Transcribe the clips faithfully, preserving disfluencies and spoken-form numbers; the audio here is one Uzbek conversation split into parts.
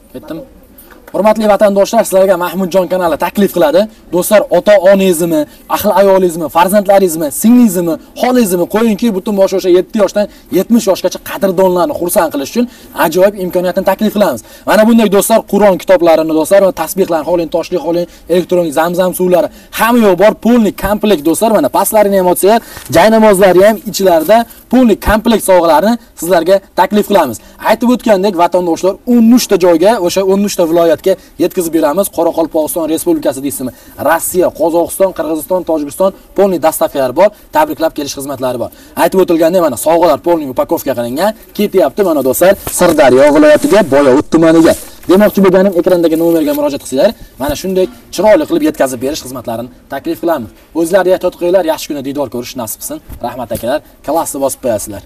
Ketdim. Hurmatli vatandoshlar, sizlarga Mahmudjon kanali taklif qiladi. Do'stlar, ota-onangizmi, ahli ayolingizmi, farzandlaringizmi, singlingizmi, xolangizmi qo'yingki, butun bosh o'sha yetti yoshdan yetmish yoshgacha qadrdonlarni xursand qilish uchun ajoyib imkoniyatni taklif qilamiz. Mana bunday do'stlar, Qur'on kitoblarini do'stlar va tasbihlarni, xoling, toshli xoling, elektronik zamzam suvlari hamma yo'q bor, polni komplekt do'stlar. Mana pastlarini ham olsangiz, joy namozlari ham ichlarida polni komplekt sovg'alarni sizlarga taklif qilamiz. Aytib o'tgandek, vatandoshlar o'n uch ta joyga, o'sha o'n uch ta viloyatga yetkazib beramiz. Qoraqalpog'iston Respublikasi deysizmi? Rossiya, Qozog'iston, Qirg'iziston, Tojikiston polni dastavkalari bor, tabriklab kelish xizmatlari bor. Aytib o'tilgandek, mana sovg'alar polni upakovka qilingan, ketyapti mana do'stlar Sirdaryo viloyatiga, Boyovut tumaniga. Demoqchi bo'lganim, ekrandagi nomerga murojaat qilsanglar, mana shunday chiroyli qilib yetkazib berish xizmatlarini taklif qilamiz. O'zlariga ehtiyot qilinglar, yaxshi kunda diydor ko'rish nasib qilsin. Rahmat akalar, klassni bosib qo'yasizlar.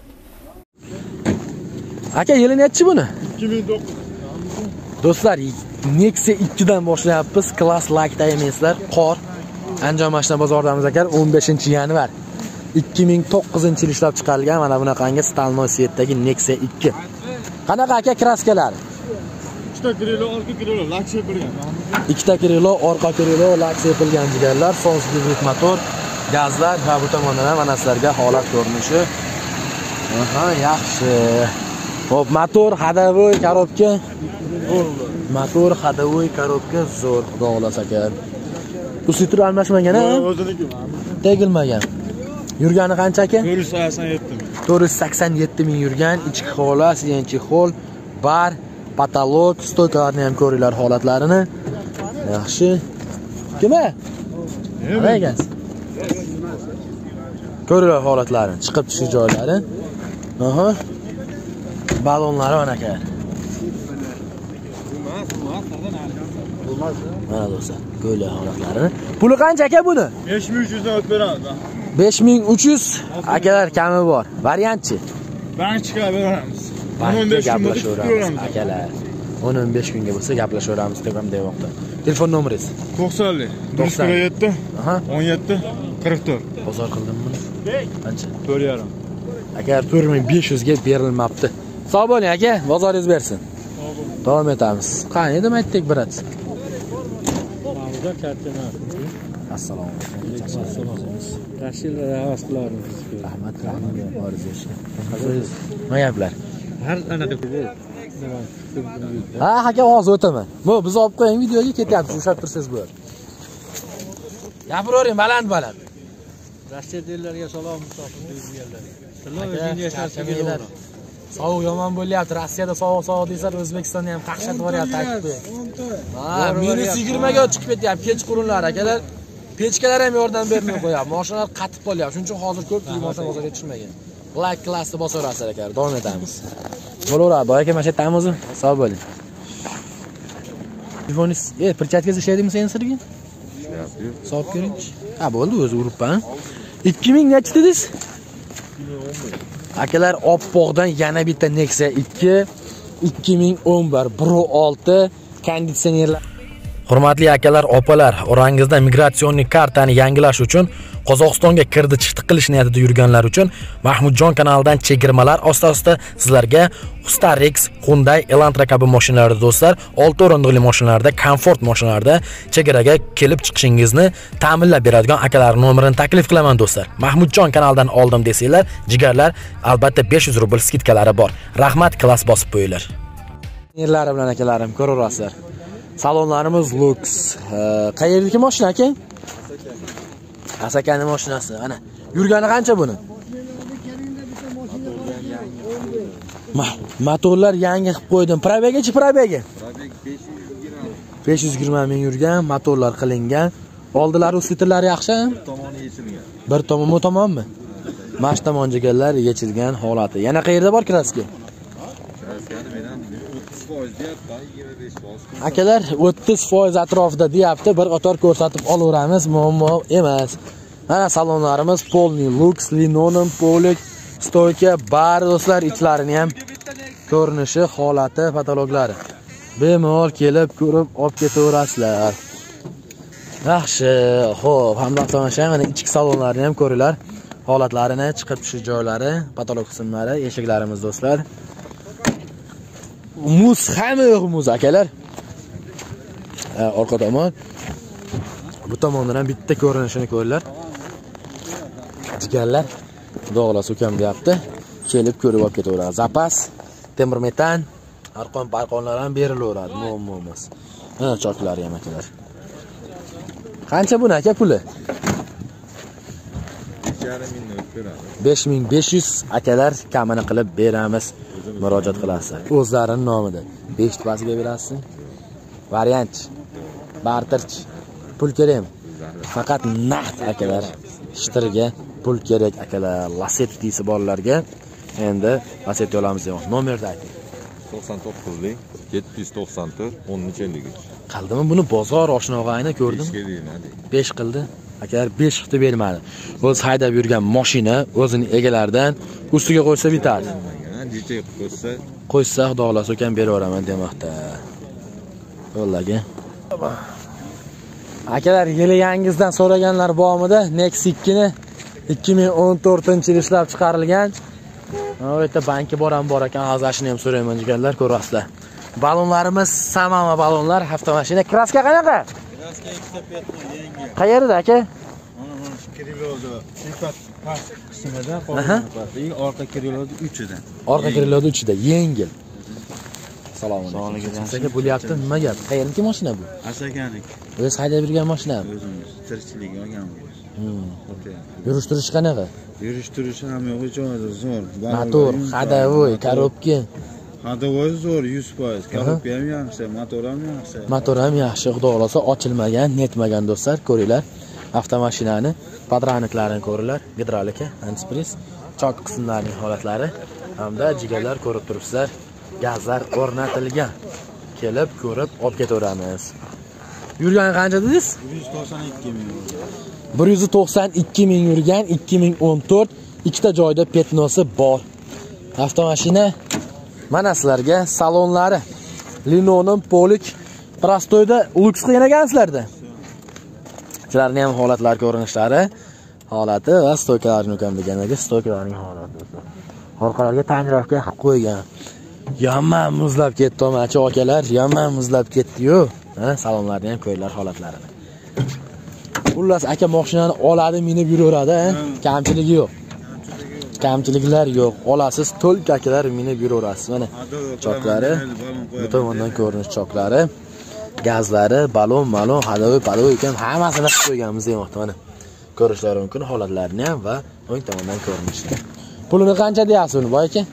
Aka, yili nechi buni? ikki ming to'qqiz. Do'stlar, Nexia ikki dan boshlayapmiz. Klass lakda emaslar. Qor. Andijon mashina bozoridamiz aka, o'n beshinchi yanvar ikki ming to'qqizinchi yil ishlab chiqarilgan mana bunaqangi Stalnoy Svetdagi Nexia ikki. Qanaqa aka kraskalar? ikkita krilo, orqa krilo lak sepilgan. ikkita krilo, orqa krilo lak sepilgan jigarlar, Sons gibrid motor, gazlar va bu tomondan ham mana sizlarga holat ko'rinishi. Aha, yaxshi. Hop, motor hadovoy korobka. Motor hadovoy korobka zo'r, xudo xolasa aka. Usitur almashmagan a? O'ziniki. Tegilmagan. Yurgani qancha aka? to'rt yuz sakson yetti ming. to'rt yuz sakson yetti ming yurgan, ichki hola, siyanchi hol, bar, patolog, stoykalarni ham ko'ringlar holatlarini. Yaxshi. Kimga? Nima ekansiz? Ko'ringlar holatlarini, chiqib tushish joylari. Aha. Balonlari mana aka. Mana do'stlar, ko'ringlar holatlarini. Puli qancha aka buni? besh ming uch yuz dan o'tib beramiz. besh ming uch yuz akalar kami bor. Variantchi? Bankchiga beramiz. o'n besh gaplashamiz akalar. o'n o'n besh kunga bo'lsa gaplashaveramiz degan demoqda. Telefon nomeringiz? to'qsonli to'qson yetti o'n yetti qirq to'rt. Bozor qildimmi buni? Qancha? to'rt yarim. Aka to'rt ming besh yuz ga berilmabdi. Sog' bo'ling aka, bozoringiz bersin. Davom etamiz. Qani edi aytdik birat. Assalomu alaykum. Rashid havas qilarmiz. Rahmat, rahmat. Boriz. Nima gaplar? Har anaqa Ha, aka hozir o'taman. Bu biz olib qo'ying videoga ketyapsiz, ushlab tursangiz bo'ladi. Gapiravering baland-baland. Rashidlarga salom musofir deyilganlar. Tillo yashashinglar. Sovuq yomon bo'lyapti. Rossiyada sovuq-sovuq deysizlar, O'zbekistonda ham qaqshat boryapti aytib. Ha, minus yigirma ga chiqib ketyapti. Kechqurunlar akalar. Pechkalar ham yordam bermay qo'yapti. Mashinalar qatib qolyapti. Shuning uchun hozir ko'p mashina bozorga tushmagan. Black Classni bosaverasiz akalar. Davom etamiz. Bo'laveradi. Boy aka, mana shu yerdan o'zi. Sog' bo'ling. Telefoningiz, e, perchatkasi ishlaydimi sensorga? Ishlayapti. Hisob ko'ringchi. Ha, bo'ldi, o'zi uribman. ikki ming nechi dedingiz? Akalar, oppoqdan yana bitta Nexia ikki, ikki ming o'n bir, bir olti konditsionerlar. Hurmatli akalar, opalar, orangizda migratsion kartani yangilash uchun Qozog'istonga kirdi chiqdi qilish niyatida yurganlar uchun Mahmudjon kanalidan chegirmalar asta-asta sizlarga Starix, Hyundai, Elantra kabi mashinalarda do'stlar, olti o'rindiqli mashinalarda, komfort mashinalarda chegaraga kelib chiqishingizni ta'minlab beradigan akalar nomerini taklif qilaman do'stlar. Mahmudjon kanalidan oldim desanglar, jigarlar albatta besh yuz rubl skidkalari bor. Rahmat, klass bosib qo'yinglar. Yerlari bilan akalarim ko'raverasizlar. Salonlarimiz Lux. Qayerdagi mashina aka? Asakani mashinasi. Ana, yurgani qancha buni? Motorlar yangi qilib qo'ydim. Probegachi probegi? Probeg besh yuz yigirma ming yurgan, motorlar qilingan. Oldilari ustitlari yaxshi? Bir tomoni yechilgan. Bir tomoni tomonmi? Mash tomonjiganlar yechilgan holati. Yana qayerda bor kraska? Akalar o'ttiz foiz atrofida deyapti, bir qator ko'rsatib olaveramiz, muammo emas. Mana salonlarimiz polni Lux, linoleum, polik, stoyka, bar do'stlar, ichlarini ham ko'rinishi, holati, patologlari. Bemalol kelib ko'rib olib ketaverasizlar. Yaxshi, xo'p, hamda tomosha mana ichki salonlarni ham ko'ringlar. Holatlarini, chiqib tushish joylari, patolog qismlari, eshiklarimiz do'stlar. muz hamma yo'q muz akalar. Orqa tomon. Bu tomondan ham bitta ko'rinishini ko'ringlar. Jigarlar Xudo xolasa ukam deyapti. Kelib ko'rib olib ketaveradi. Zapas, temir metan, arqon barqonlar ham berilaveradi, muammo emas. Mana choklari ham akalar. Qancha buni aka puli? besh ming besh yuz akalar kamini qilib beramiz. Murojaat qilasizlar. O'zlarining nomida. besh tipasiga berasiz. Variant, barterch, pul kerak. Faqat naqd akalar. Shtirga pul kerak akalar. Lasettisi bolalarga endi Lasetti olamiz deyman. Nomerni ayting. to'qson to'qqizlik yetti yuz to'qson to'rt o'n ellik. Qaldimi buni bozor oshnog'ayni ko'rdim. besh qildi. Akalar besh qilib bermadi. O'z haydab yurgan mashina o'zining egalaridan ustiga qo'ysa bitadi. Dicha qo'ysa, qo'ysa Xudo xolasa ekan beraveraman demoqda. Yo'llaga. Akalar, yili yangizdan so'raganlar bormidi? Nexus ikki ni ikki ming o'n to'rtinchi yil ishlab chiqarilgan. Bu yerda banki bor ham bor ekan, hozirshini ham so'rayman deganlar, ko'rasizlar. Balonlarimiz Samama balonlar, avtomashina. Kraska qanaqa? Kraska ikkita petno yangi. Qayerda aka? Mana mana shu Kirillovda sifat past qismida qolgan. Orqa Kirillovda uchida. Orqa Kirillovda uchida yengil. Assalomu alaykum. Aka bo'lyapti, nima gap? Qayerniki mashina bu? Asakaniki. O'z haydab yurgan mashinami? O'zimiz tirikchilik olganmiz. Hmm. Yurish turish qanaqa? Yurish turish ham yo'q, joyida zo'r. Motor, hadavoy, korobka. Hadavoy zo'r yuz foiz. Korobka ham yaxshi, motor ham yaxshi. Motor ham yaxshi, Xudo xolasa ochilmagan, netmagan do'stlar, ko'ringlar. Avtomashinani, padraniklarini ko'ringlar, gidrolika, antispres, chok qismlarining holatlari hamda jigarlar ko'rib turibsizlar. Gazlar o'rnatilgan. Kelib ko'rib olib ketaveramiz. Yurgan qancha dedingiz? bir yuz to'qson ikki ming. bir yuz to'qson ikki ming yurgan, ikki ming o'n to'rt, ikkita joyda petnosi bor. Avtomashina mana sizlarga salonlari linonim, polik, prostoyda luks qilgan ekansizlarda. Sizlarning ham holatlar ko'rinishlari, holati va stoykalarni ukam deganlarga stoykalarning holati. Orqalarga tonirovka qilib qo'ygan. Yomon muzlab ketdi tomachi akalar, yomon muzlab ketdi-yu. Ha, salonlarni ham ko'ringlar holatlarini. Xullas aka mashinani oladi, minib yuraveradi, ha? Kamchiligi yo'q. Kamchiliklar yo'q. Olasiz, to'lk akalar minib yuraverasiz. Mana choklari, bu tomondan ko'rinish choklari, gazlari, balon, malon, hadovoy, padovoy ekan hammasini qilib qo'yganmiz demoqda. Mana ko'rishlari mumkin holatlarini ham va o'ng tomondan ko'rinishni. Pulini qancha deyapsiz uni, boy aka?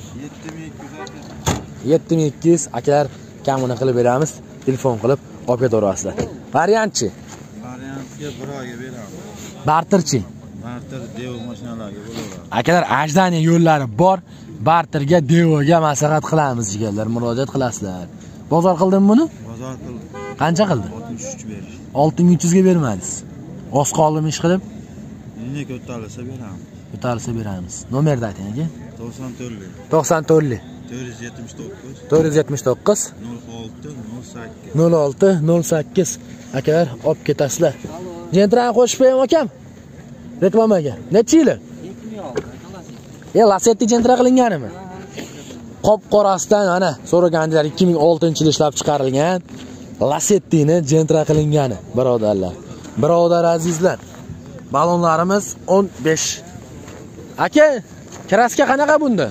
yetti ming ikki yuz akalar kamini qilib beramiz. Telefon qilib olib ketaverasizlar. Variantchi? Variantga bir oyga beramiz. Barterchi? Barter Devo mashinalarga bo'laveradi. Akalar, ajdaniya yo'llari bor. Barterga, Devoga maslahat qilamiz jigarlar, murojaat qilasizlar. Bozor qildim buni? Bozor qildim. Qancha qildi? oltmish uch berish. olti ming uch yuz ga bermadingiz. Oz qoldimi ish qilib? Nima ko'tarilsa beramiz. Ko'tarilsa beramiz. Nomerni ayting aka. to'qson to'rt to'qson to'rt to'rt yuz yetmish to'qqiz to'rt yuz yetmish to'qqiz nol olti nol sakkiz nol olti nol sakkiz akalar olib ketasizlar. Jentrani qo'shib qo'yam akam. Reklamaga. Necha yili? E, Lasetti jentra qilinganimi? Qop qorasidan ana so'raganlar ikki ming oltinchi yil ishlab chiqarilgan Lasettini jentra qilingani, birodarlar. Birodar azizlar. Balonlarimiz o'n besh. Aka, kraska qanaqa bunda?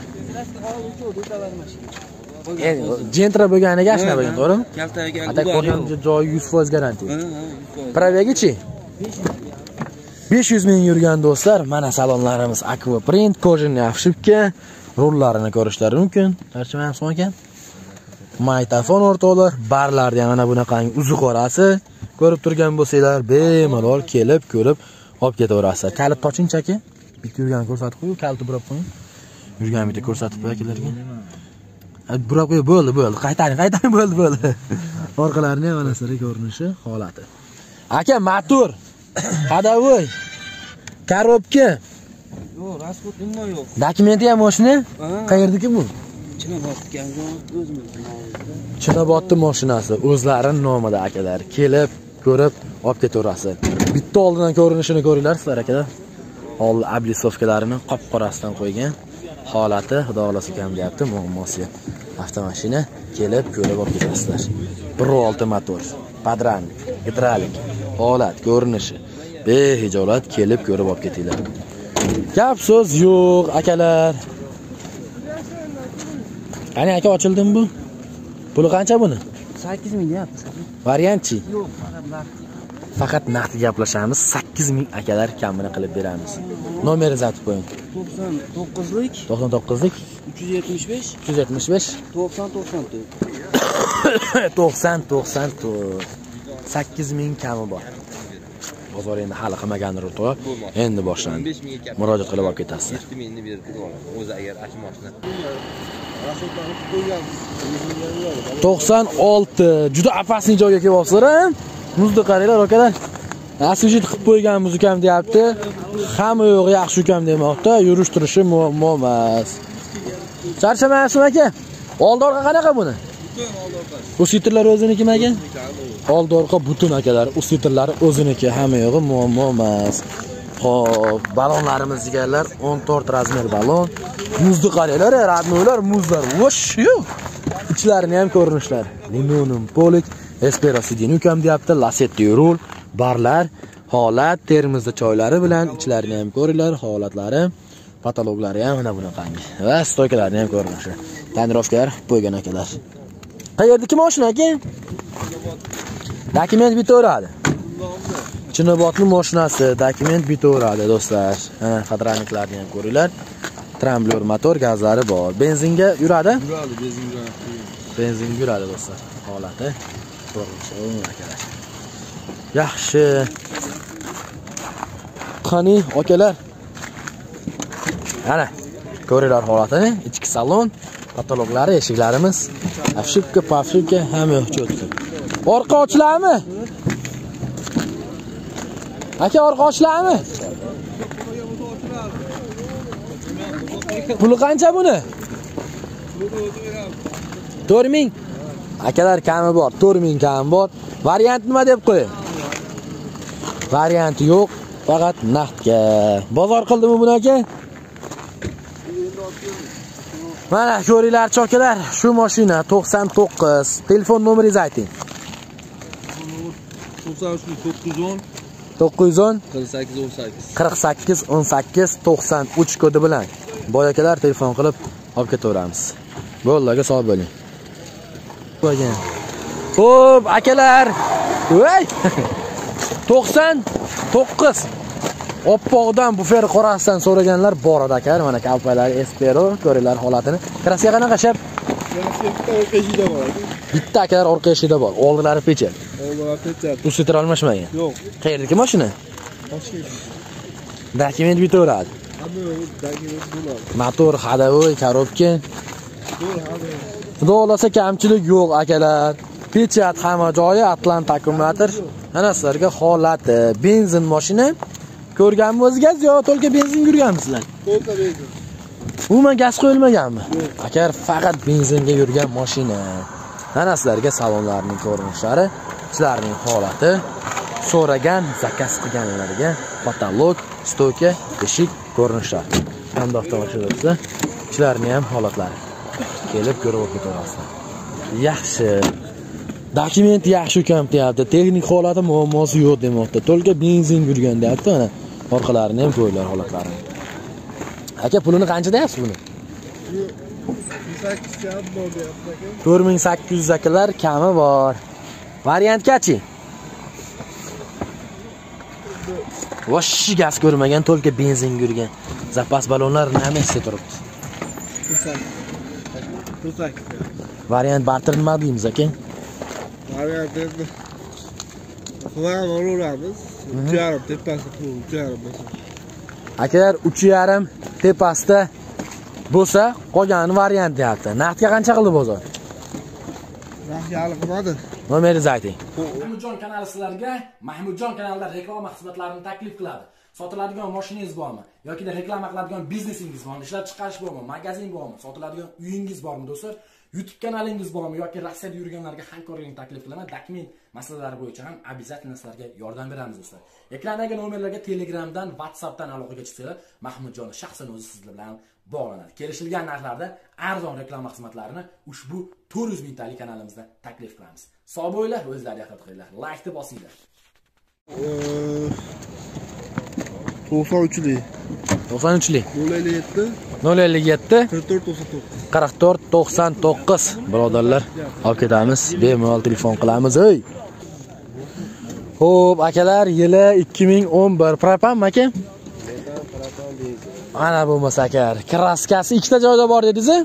Jentra bo'lganiga ashna bo'lgan, to'g'rimi? Kaltaga Ata ko'rgan joyi yuz foiz garantiya. Probegichi? besh yuz ming yurgan do'stlar, mana salonlarimiz Aqua Print, kojinli afshibka, rullarini ko'rishlari mumkin. Tarjimani ham ekan. Maytafon o'rtoqlar, barlarda ham mana bunaqangi uzuq orasi ko'rib turgan bo'lsanglar, bemalol kelib ko'rib olib ketaverasizlar. Kalit tochinchaki, bitta yurganini ko'rsatib qo'ying, kaliti burab qo'ying. Yurgan bitta ko'rsatib qo'yinglarga. Burab qo'y, bo'ldi, bo'ldi. Qaytaring, qaytaring, bo'ldi, bo'ldi. Orqalarini ham mana sizlarga ko'rinishi, holati. Aka, motor, hadavoy, korobka. Yo'q, rasxod nima yo'q. Dokumenti ham mashina? Qayerdiki bu? Chinobodga o'zimizning nomimizda. Chinobodni mashinasi o'zlarining nomida akalar. Kelib, ko'rib, olib ketaverasiz. Bitta oldidan ko'rinishini ko'ringlar sizlar akalar. Old ablisovkalarini qop qorasidan qo'ygan. Holati, xudo xolasa kam deyapti, muammosi. avtomashina kelib ko'rib olib ketasizlar. bir olti motor, podrannik, gidrolik, holat, ko'rinishi behijolat kelib ko'rib olib ketinglar. Gap so'z yo'q, akalar. Qani aka, ochildimi bu? Puli qancha buni? sakkiz ming deyapmiz. Variantchi? Yo'q, faqat naqd. Faqat naqd gaplashamiz, sakkiz ming akalar kamini qilib beramiz. Nomeringizni aytib qo'ying. to'qson to'qqizlik to'qson to'qqizlik uch yuz yetmish besh uch yuz yetmish besh to'qson to'qson to'rt to'qson to'qson to'rt sakkiz ming kami bor. Bozor endi hali qilmagan ruto, endi boshlandi. Murojaat qilib olib ketasizlar. yetti mingni berib qo'yaman. O'zi agar ashi mashina to'qson olti juda apasniy joyga kelib olsizlar. Muzni qaranglar akalar. Asujit qilib qo'ygan muzikam deyapti. Hamma yo'q yaxshi ukam demoqda. Yurish turishi muammo emas. Charchamayapsizmi aka? Oldi orqa qanaqa buni? Usitrlar o'zinikimi aka? Oldi orqa butun akalar. Usitrlari o'ziniki, hamma yo'g'i muammo emas. Xo'p, balonlarimiz deganlar o'n to'rt razmer balon. Muzni qaranglar, radnoylar, muzlar. Vosh yo'q. Ichlarini ham ko'rinishlar. Limonum, polik, Espero sidin ukam deyapti. Lasetti rul, barlar, holat, termizda choylari bilan ichlarini ham ko'ringlar, holatlari, patologlari ham mana bunaqangi. Va stoykalarni ham ko'rinishi. Tonirovkalar qo'ygan akalar. Qayerdagi mashina aka? Dokument bitaveradi. Chinobodning mashinasi, dokument bitaveradi do'stlar. Mana podranniklarni ham ko'ringlar. Tramblyor motor, gazlari bor. Benzinga yuradi? Yuradi, benzin yuradi. Benzin yuradi do'stlar. Holati ko'rinishi akalar. Yaxshi. Qani akalar. Ana ko'ringlar holatini, ichki salon, patologlari, eshiklarimiz, afshipka, pafshipka hamma cho'tki. Orqa ochilarmi? Aka, orqa ochilarmi? Puli qancha buni? to'rt ming. Akalar kami bor, to'rt ming kami bor. Variant nima deb qo'ying? Varianti yo'q, faqat naqdga. Bozor qildimi buni aka? Mana ko'ringlar chokalar, shu mashina to'qson to'qqiz. Telefon nomeringizni ayting. to'qson uch to'qqiz yuz o'n to'qqiz yuz o'n qirq sakkiz o'n sakkiz qirq sakkiz o'n sakkiz to'qson uch kodi bilan boyakalar telefon qilib olib ketaveramiz. Bo'llarga sog' bo'ling. Qo'ygan. Xo'p, akalar. Voy! to'qson to'qqiz. Oppoqdan bufer qorasidan so'raganlar bor edi aka. Mana kalpalar Espero ko'ringlar holatini. Krasiya qanaqa shap? orqa eshikda bor. Bitta akalar orqa eshikda bor. Oldilari pechel. Oldilari pechel. Usitr almashmagan. Yo'q. Qayerdagi mashina? Toshkent. Dokument bitaveradi. Hamma dokument bo'ladi. Motor, hadovoy, korobka. Xudo xolasa kamchilik yo'q akalar. Pechat hamma joyi, Atlant akkumulyator. Mana sizlarga holati, benzin mashina. Ko'rganmi o'zingiz yo to'lka benzin yurganmisizlar? To'lka benzin. Umuman gaz qo'yilmaganmi? Akar faqat benzinga yurgan mashina. Mana sizlarga salonlarning ko'rinishlari, ichlarining holati, so'ragan, zakaz qilganlarga patolog, stoka, eshik ko'rinishlar. Hamda avtomashina ichlarining ham holatlari. Kelib ko'rib o'tirasizlar. Yaxshi. Dokument yaxshi ukam deyapti. Texnik holati muammosi yo'q demoqda. To'lka benzin yurgan deyapti. Mana orqalarini ham ko'ringlar holatlarini. Aka, pulini qancha deyapsiz buni? sakkiz kami bor deyapti aka. to'rt ming sakkiz yuz akalar kami bor. Variantgachi? Vosh gaz ko'rmagan, to'lka benzin yurgan. Zapas balonlar nima his turibdi? Variant barter nima deymiz aka? Variant endi Quvam olamiz. uch yarim tepasi pul, uch yarim bo'lsa. Akalar uch yarim tepasida bo'lsa, qolgan variant deyapti. Naqdga qancha qildi bozor? Naqdga hali qilmadi. Nomeringizni ayting. Mahmudjon kanali sizlarga Mahmudjon kanalida reklama xizmatlarini taklif qiladi. Sotiladigan mashinangiz bormi? yoki reklama qiladigan biznesingiz bormi? Ishlab chiqarish bormi? Magazin bormi? Sotiladigan uyingiz bormi do'stlar? YouTube kanalingiz bormi yoki Rossiyada yurganlarga hamkorlikni taklif qilaman. Dokument masalalari bo'yicha ham обязательно sizlarga yordam beramiz do'stlar. Ekrandagi nomerlarga Telegramdan, WhatsAppdan aloqaga chiqsanglar, Mahmudjon shaxsan o'zi sizlar bilan bog'lanadi. Kelishilgan narxlarda arzon reklama xizmatlarini ushbu to'rt yuz mingtalik kanalimizda taklif qilamiz. Sog' bo'linglar, o'zlariga ehtiyot qilinglar. Like-ni bosinglar. to'qson uchlik. to'qson uchlik. nol ellik yetti. nol ellik yetti. qirq to'rt to'qson to'qqiz. qirq to'rt to'qson to'qqiz. Birodarlar, olib ketamiz. Bemalol telefon qilamiz. Ey. Xo'p, akalar, yili ikki ming o'n bir propan aka? Ana bo'lmasa akar. Kraskasi ikkita joyda bor dedingiz-a?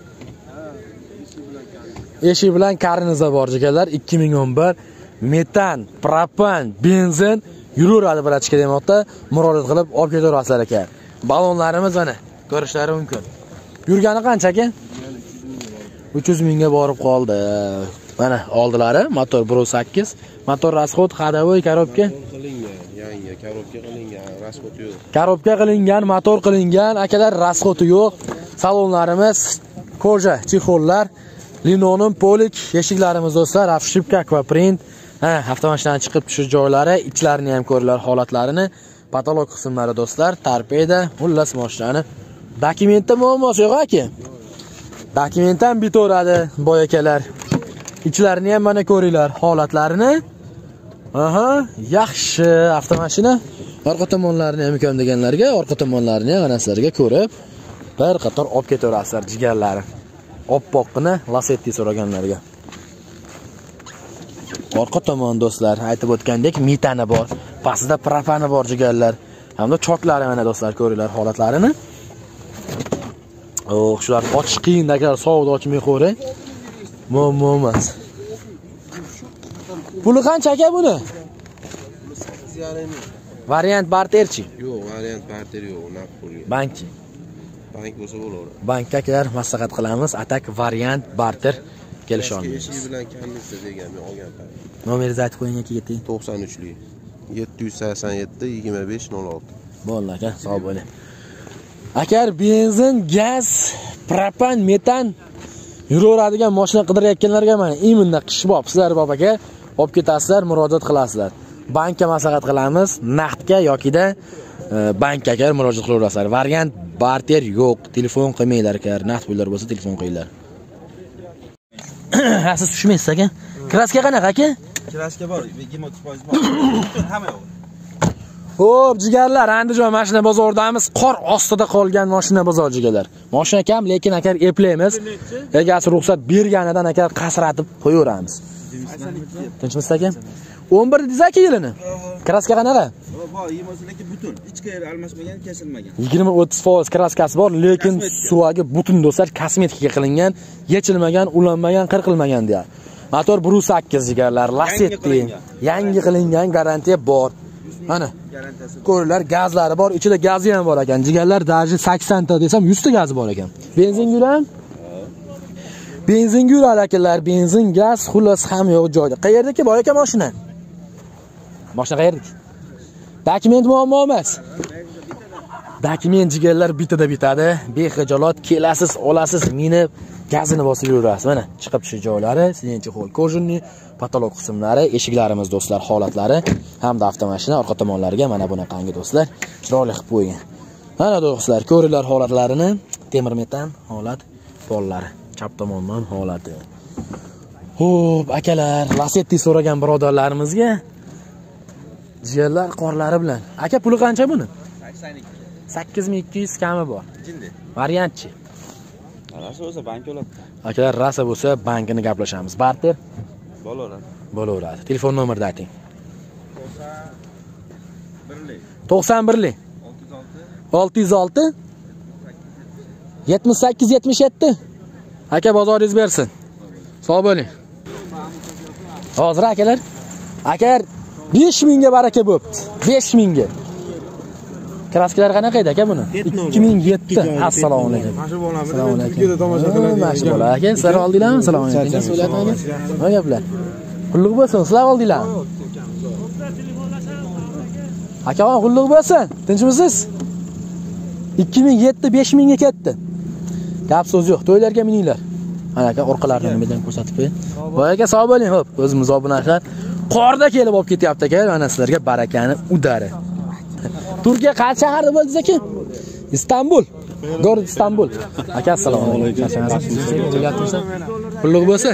Eshik bilan karnizda bor jigarlar. ikki ming o'n bir metan, propan, benzin yuraveradi brachka demoqda. Murojaat qilib olib ketaverasizlar aka. Ballonlarimiz mana ko'rishlari mumkin. Yurgani qancha aka? uch yuz mingga borib qoldi. Mana oldilari motor bir nol sakkiz, motor расход, ходовой, korobka qilingan, yangi korobka qilingan, расход yo'q. Korobka qilingan, motor qilingan, akalar расходi yo'q. Salonlarimiz koja, chexollar, linonim, polik, eshiklarimiz do'stlar, afshipka, akvaprint. Ha, avtomashinadan chiqib tushish joylari, ichlarini ham ko'ringlar holatlarini, patolog qismlari do'stlar, torpeda, xullas mashinani. Dokumentda muammosi yo'q aka. Dokumentdan bitaveradi boy akalar. İçlarini ham mana ko'ringlar holatlarini. Aha, yaxshi avtomashina. Orqa tomonlarini ham ko'm deganlarga, orqa tomonlarini ham ana sizlarga ko'rib, bir qator olib ketaverasizlar jigarlari. Oppoqqina Lacetti so'raganlarga. Orqa tomon do'stlar, aytib o'tgandek, metani bor, pastida propani bor jigarlar. Hamda choklari mana do'stlar ko'ringlar holatlarini. Oh, shular ochish qiyindagilar sovuqda ochmay qo'ying. Muammo emas. Puli qancha aka buni? Variant barterchi? Yo'q, variant barter yo'q, naqd pulga. Bankchi. Bank bo'lsa bo'laveradi. Bankka akalar maslahat qilamiz, atak variant barter kelisha olmaymiz. Eski bilan kanista degan men olgan payt. Nomeringizni aytib qo'ying aka yeting. to'qson uchlik. yetti yuz sakson yetti yigirma besh nol olti. Bo'ldi aka, sog' bo'ling. Akar benzin, gaz, propan, metan yuraveradigan mashina qidirayotganlarga mana iminda qish bob, sizlar bob aka, olib ketasizlar, murojaat qilasizlar. Bankka maslahat qilamiz, naqdga yokida bankka agar murojaat qilaverasizlar. Variant barter yo'q, telefon qilmanglar agar naqd pullar bo'lsa telefon qilinglar. Ha, siz tushmaysiz aka? Kraska qanaqa aka? Kraska bor, yigirma o'ttiz foiz bor. Hamma yo'q. Xo'p, jigarlar, Andijon mashina bozoridamiz. Qor ostida qolgan mashina bozor jigarlar. Mashina kam, lekin akar eplaymiz. Egasi ruxsat berganidan akar qasratib qo'yaveramiz. Tinchmisiz aka? o'n bir dedingiz aka yilini? Kraska qanaqa? Bor, yigirma lekin butun, ichki almashmagan, kesilmagan. yigirma o'ttiz foiz kraskasi bor, lekin suvagi butun do'stlar, kosmetikaga qilingan, yechilmagan, ulanmagan, qirqilmagan deyar. Motor bir nol sakkiz jigarlar, Lacetti, yangi qilingan, garantiya bor. Mana ko'ringlar, gazlari bor, ichida gazi ham bor ekan. Jigarlar daji sakson ta desam yuz ta gazi bor ekan. Benzin yuran? Benzin yurar akalar, benzin, gaz, xullas ham yo'q joyda. Qayerdaki bor ekan mashina? Mashina qayerdaki? Dokument muammo emas. Dokument jigarlar bitada bitadi. Bexijolat kelasiz, olasiz, minib, gazini bosib yurasiz. Mana chiqib tushish joylari, silinchi xo'l, kojunni, patolog qismlari, eshiklarimiz do'stlar, holatlari hamda avtomashina orqa tomonlariga mana bunaqangi do'stlar chiroyli qilib qo'ygan. Mana do'stlar, ko'ringlar holatlarini, temir metan holat pollari, chap tomondan holati. Xo'p, akalar, Lacetti so'ragan birodarlarimizga jigarlar qorlari bilan. Aka puli qancha buni? sakkiz ming ikki yuz kami bor. Jindi. Variantchi. Rasa bo'lsa bank oladi. Akalar, rasa bo'lsa bankini gaplashamiz. Barter Bo'laveradi. bo'laveradi. Telefon nomerni ayting. to'qson birlik. to'qson birlik. olti yuz olti. yetmish sakkiz yetmish yetti. Aka, bozoringiz bersin. Sog' bo'ling. Hozir akalar. Agar besh mingga baraka bo'pti. besh mingga. Kraskalar qanaqa edi aka buni? ikki ming yetti. Assalomu alaykum. Assalomu alaykum. Videoda tomosha qilasiz. Mashg'ulot aka, sizlar oldinglarmi? Assalomu alaykum. So'layapman. Nima gaplar? Qulluq bo'lsin, sizlar oldinglarmi? Aka, qulluq bo'lsin. Tinchmisiz? ikki ming yetti besh mingga ketdi. Gap so'z yo'q. To'ylarga mininglar. Mana aka, orqalarini nimadan ko'rsatib qo'ying. Voy aka, sog' bo'ling. Xo'p, o'zimiz obunachilar qorda kelib olib ketyapti aka. Mana sizlarga barakani udari. Turkiya qaysi shaharda bo'ldingiz aka? Istanbul. Gorod Istanbul. Aka assalomu alaykum. Pullik bo'lsa.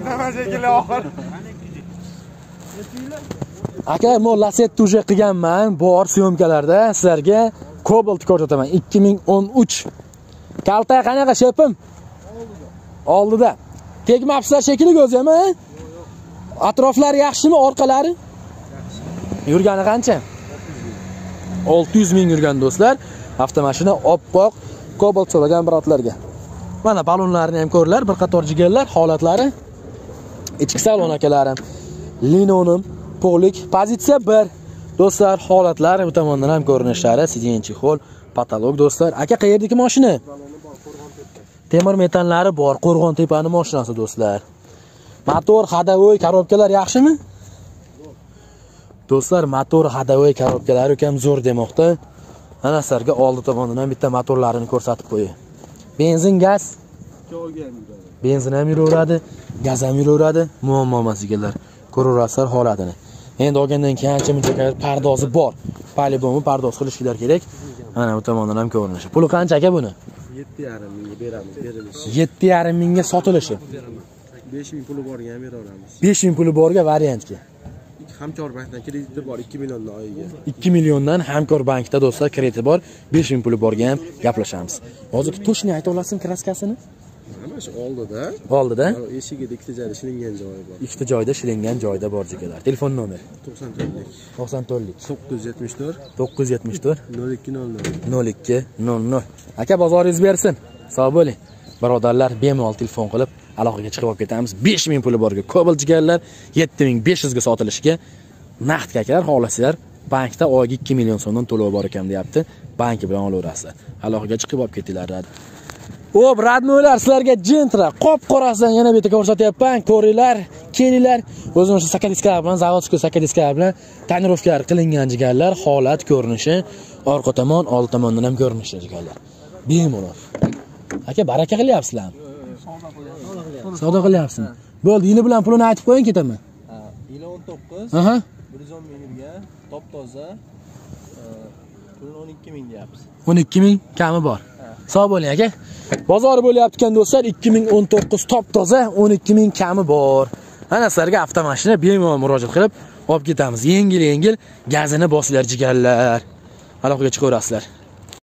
Aka, men Lacetti uje qilganman, bor syomkalarda sizlarga Cobalt ko'rsataman. ikki ming o'n uch. Kalta qanaqa shepim? Oldida. Tegmabsizlar shekilli o'zi ham, ha? Atroflari yaxshimi, orqalari? Yurgani qancha? olti yuz ming yurgan do'stlar. Avtomashina oppoq Cobalt so'ragan birodlarga. Mana balonlarini ham ko'rlar, bir qator jigarlar, holatlari. Ichki salon akalarim. Linonim, polik, pozitsiya bir. Do'stlar, holatlari bu tomondan ham ko'rinishlari, sidinchi xol, patolog do'stlar. Aka qayerdagi mashina? Temir metanlari bor, Qo'rg'on tepani mashinasi do'stlar. Motor, hadavoy, korobkalar yaxshimi? Do'stlar, motor, hadavoy, korobkalari ham zo'r demoqda. Mana sizlarga oldi tomondan ham bitta motorlarini ko'rsatib qo'yay. Benzin, gaz. Benzin ham yuraveradi, gaz ham yuraveradi. Muammo emas ekanlar. Ko'raverasizlar holatini. Endi olgandan keyin ancha-muncha pardozi bor. Polibomi pardoz qilishlar kerak. Mana bu tomondan ham ko'rinishi. Puli qancha aka buni? yetti yarim mingga beramiz, berilishi. yetti yarim mingga sotilishi. besh ming puli borga ham beraveramiz. besh ming puli borga variantga. Hamkor bankdan krediti bor ikki milliondan oyiga. ikki milliondan Hamkor bankda do'stlar krediti bor, besh ming puli borga ham gaplashamiz. Hozir to'shni ayta olasizmi kraskasini? Mana shu oldida. Oldida? Eshigida ikkita joyda shilingan joyi bor. Ikkita joyda shilingan joyda bor jigalar. Telefon nomeri to'qson to'rtlik. to'qson to'rtlik. to'qqiz yuz yetmish to'rt. to'qqiz yuz yetmish to'rt. nol ikki nol nol. nol ikki nol nol. Aka bozoringiz bersin. Sog' bo'ling. Birodarlar, bemalol telefon qilib aloqaga chiqib olib ketamiz. besh ming puli borga Cobalt jigarlar yetti ming besh yuz ga sotilishiga naqd akalar, xohlasizlar bankda oyiga ikki million so'mdan to'lov bor ekan deyapti. Banki bilan olaverasizlar. Aloqaga chiqib olib ketinglar. O'p, radmo'lar sizlarga Gentra qop-qorasidan yana bitta ko'rsatyapman. Ko'ringlar, kelinglar. O'zim o'sha sakadiskalar bilan, zavodskiy sakadiskalar bilan tonirovkalar qilingan jigarlar, holat, ko'rinishi, orqa tomon, old tomondan ham ko'rinishi jigarlar. Bemalol. Aka, baraka qilyapsizlarmi? Savdo qilyapsizmi? Bo'ldi, yili bilan pulini aytib qo'ying, ketaman. Ha, yili o'n to'qqiz. Aha. bir yuz o'n ming yurgan, top toza. Pulini o'n ikki ming deyapsiz. o'n ikki ming kami bor. Sog' bo'ling aka. Bozori bo'lyapti-kan do'stlar, ikki ming o'n to'qqiz top toza, o'n ikki ming kami bor. Ana sizlarga avtomashina bemalol murojaat qilib olib ketamiz. Yengil-yengil gazini bosinglar jigarlar. Aloqaga chiqaverasizlar.